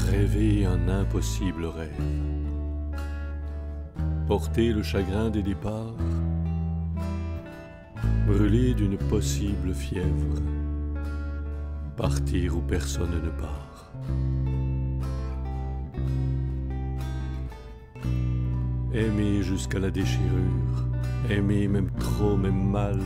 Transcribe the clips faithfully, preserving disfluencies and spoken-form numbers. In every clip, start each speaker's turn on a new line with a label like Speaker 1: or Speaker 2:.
Speaker 1: rêver un impossible rêve, porter le chagrin des départs, brûler d'une possible fièvre, partir où personne ne part. Aimer jusqu'à la déchirure, aimer même trop, même mal,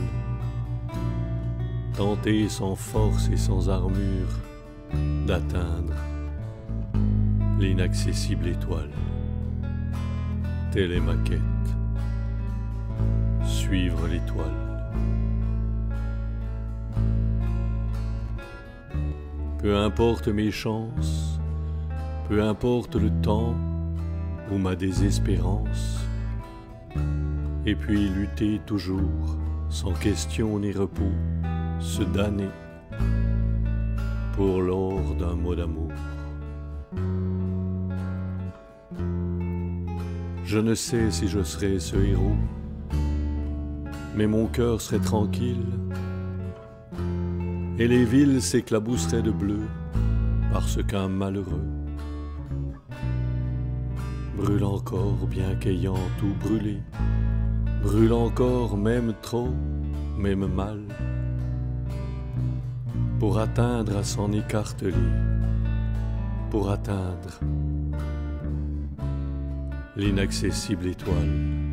Speaker 1: tenter sans force et sans armure d'atteindre l'inaccessible étoile. Telle est ma quête, suivre l'étoile. Peu importe mes chances, peu importe le temps ou ma désespérance, et puis lutter toujours, sans question ni repos, se damner pour l'or d'un mot d'amour. Je ne sais si je serai ce héros, mais mon cœur serait tranquille, et les villes s'éclabousseraient de bleu, parce qu'un malheureux brûle encore bien qu'ayant tout brûlé, brûle encore même trop, même mal, pour atteindre à s'en écarteler, pour atteindre l'inaccessible étoile.